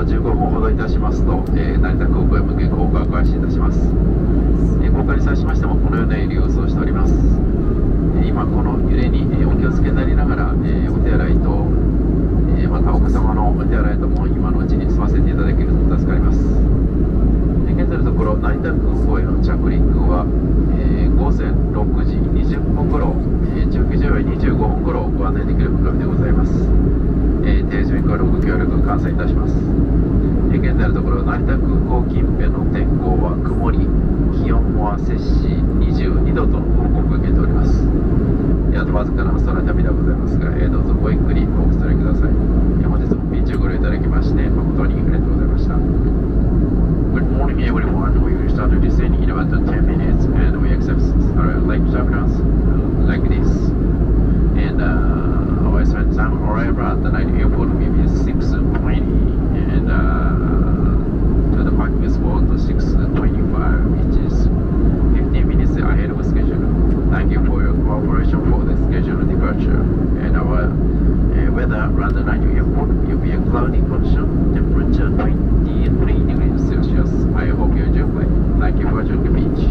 15分ほどいたしますと、成田空港へ向け降下を開始いたします。降下に際しましてもこのような揺れを予想しております。今この揺れにお気をつけになりながら、お手洗いと、またお子様のお手洗いとも今のうちに済ませていただけると助かります。現在のところ成田空港への着陸は、午前6時20分頃、中継所より25分頃ご案内できる見込みでございます。定時からご協力感謝いたします。現在のところ成田空港近辺の天候は曇り、気温は摂氏22度との報告を受けております。あとわずかな空旅でございますが、どうぞごゆっくりお伝えください。本日も便中ご利用いただきまして誠にありがとうございました。Good morning everyone. We will start descending in about 10 minutes and we accept like Japanese like this. And our time arrival at the night airport maybe 6:20 and to the parking spot 6:25, which is 15 minutes ahead of schedule. Thank you for your cooperation for the scheduled departure. And our weather around the night airport will be a cloudy condition, temperature 23 degrees Celsius. I hope you enjoy. Thank you for joining the beach.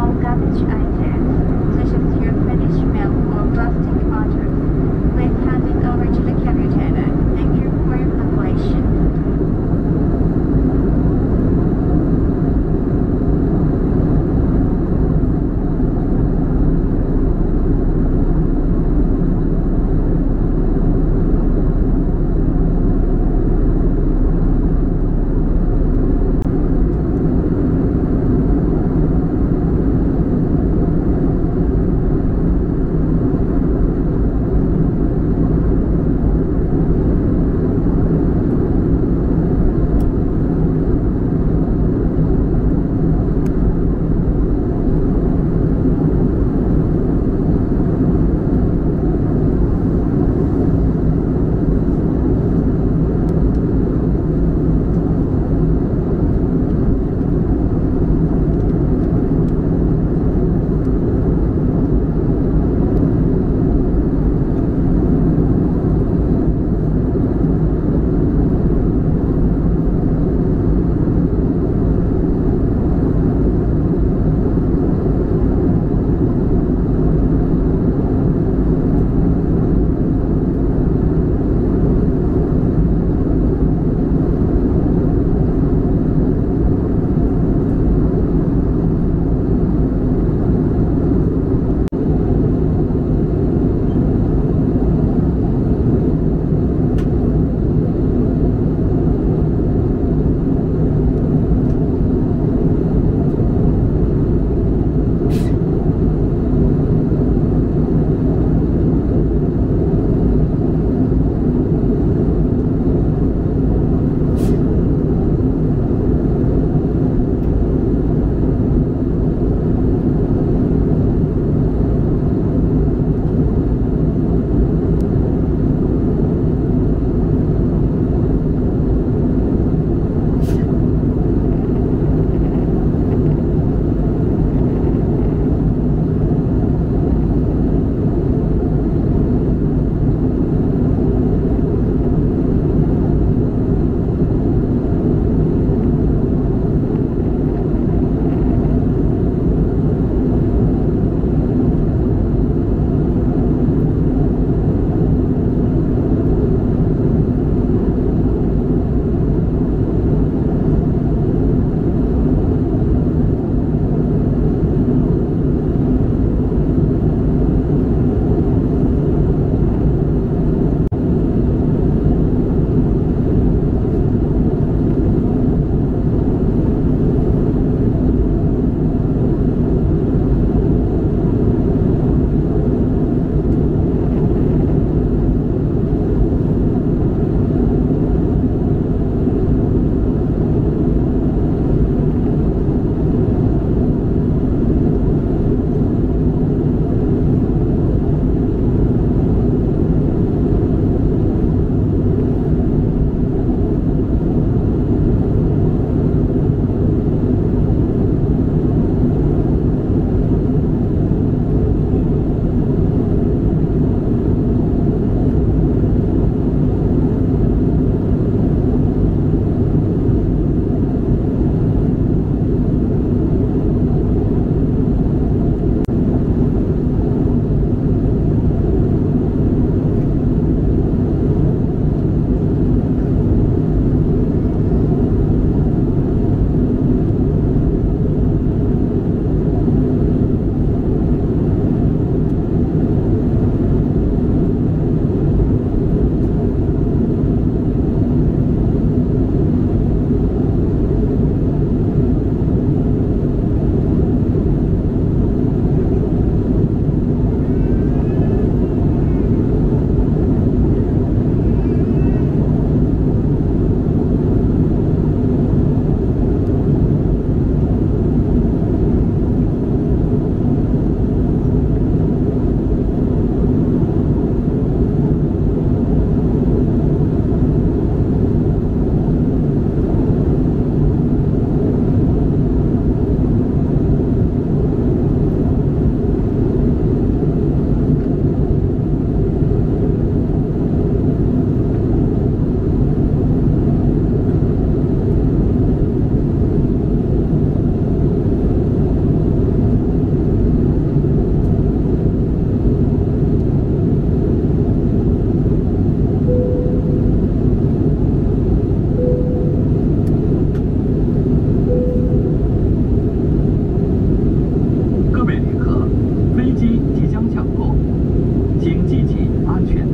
「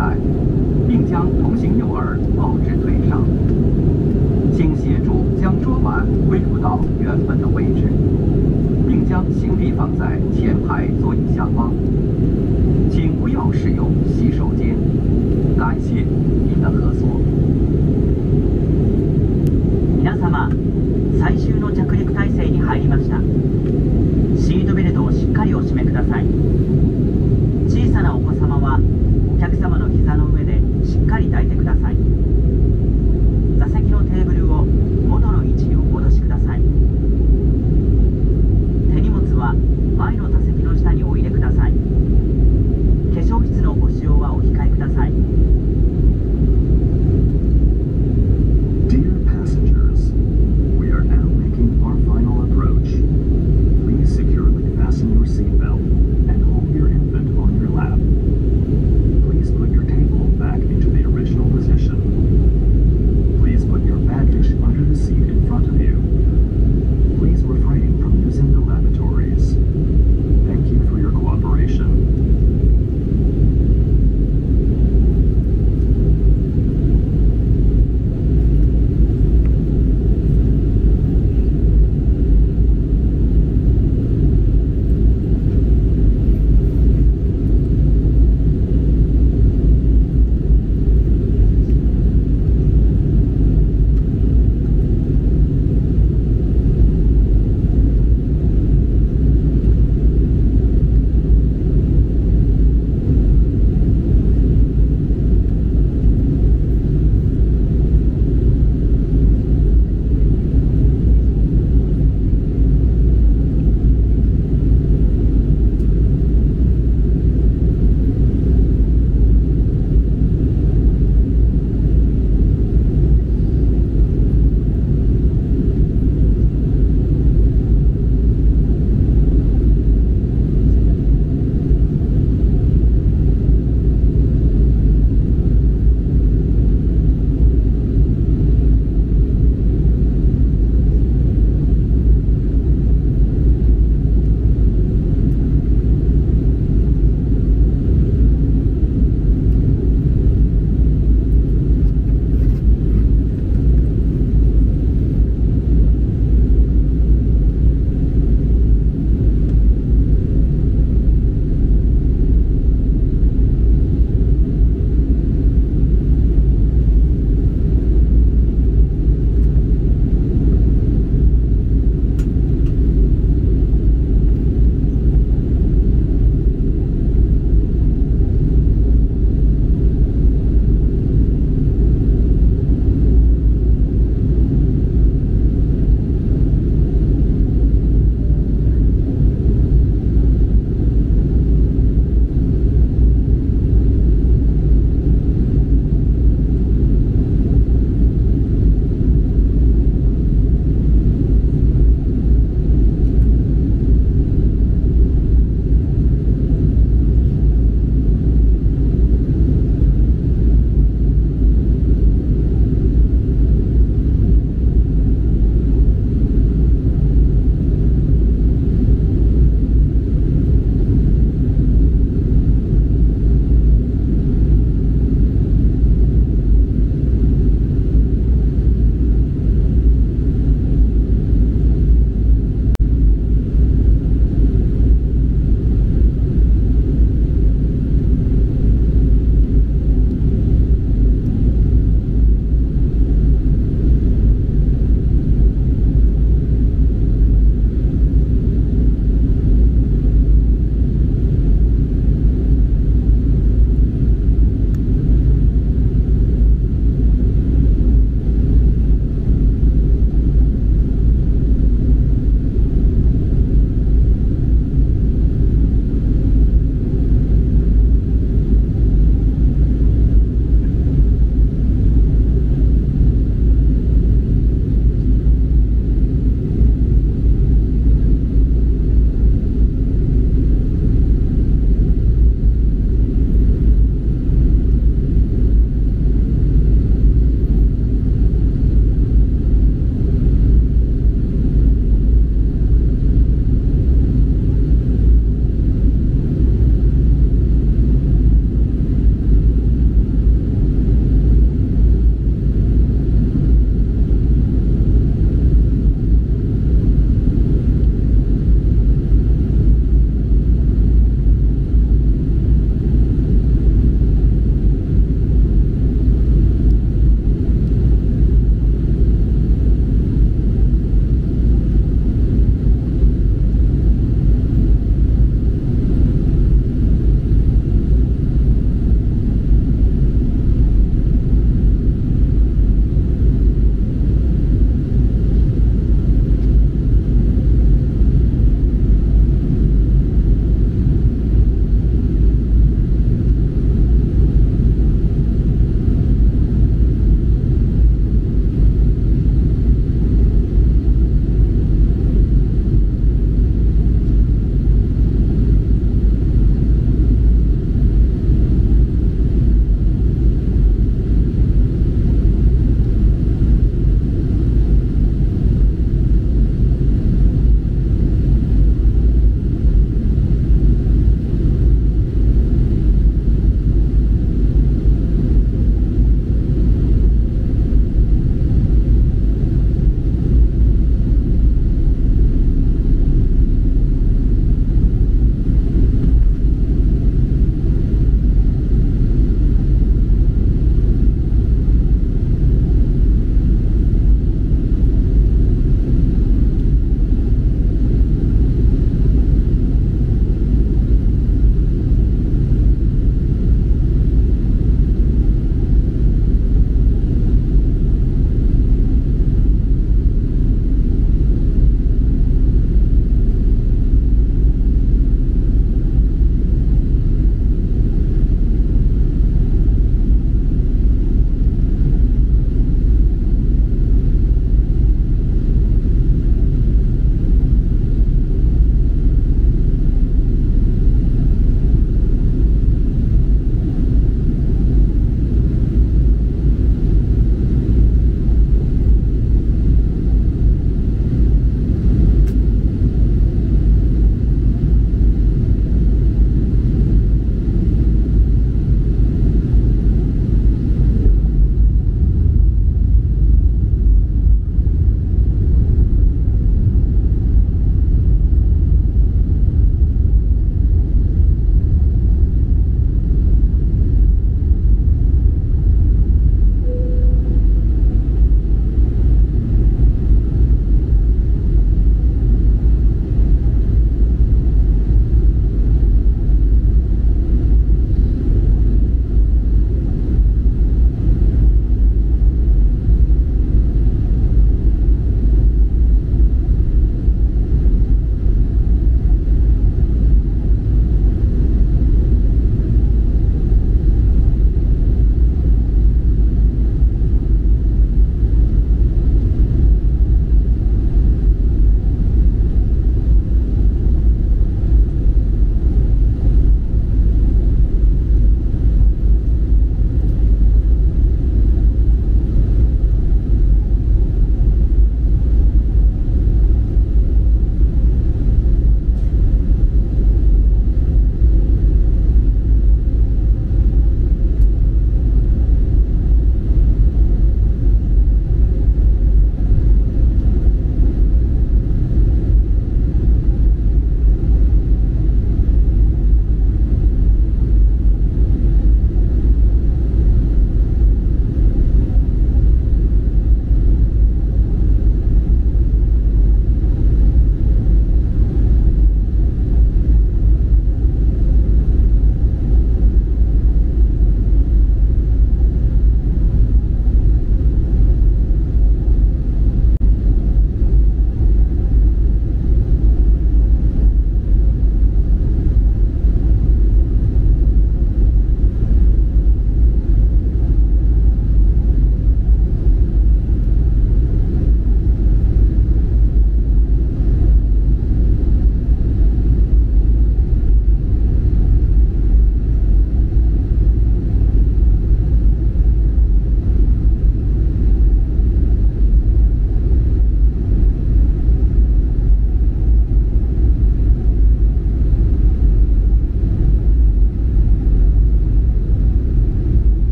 带，并将同行幼儿抱至腿上。请协助将桌板归入到原本的位置，并将行李放在前排座椅下方。请不要使用洗手间。感谢您的合作。 皆様、最終の着陸態勢に入りました。シートベルトをしっかりお締めください。小さなお子様はお客様の膝の上でしっかり抱いてください。座席のテーブルを元の位置にお戻しください。手荷物は前の座席の下にお入れください。化粧室のご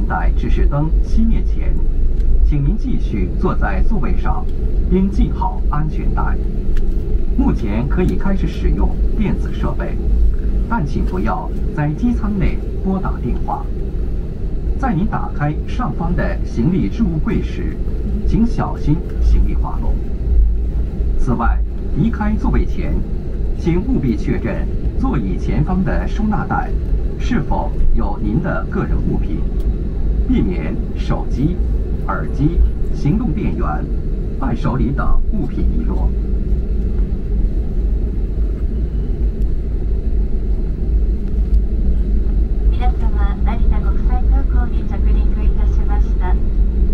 带指示灯熄灭前，请您继续坐在座位上，并系好安全带。目前可以开始使用电子设备，但请不要在机舱内拨打电话。在您打开上方的行李置物柜时，请小心行李滑落。此外，离开座位前，请务必确认座椅前方的收纳袋是否有您的个人物品，避免手机、耳机、行动电源、伴手礼等物品遗落。 皆様、成田国際空港に着陸いたしました。